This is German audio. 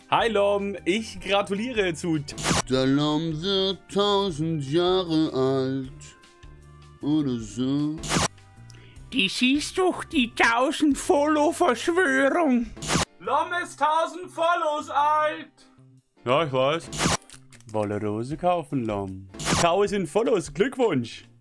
Hi Lom, ich gratuliere zu... Der Lom wird 1000 Jahre alt. Oder so. Das ist doch die 1000 Follow-Verschwörung. Lom ist 1000 Follows alt. Ja, ich weiß. Wolle Rose kaufen, Lom. 1000 Follows, Glückwunsch.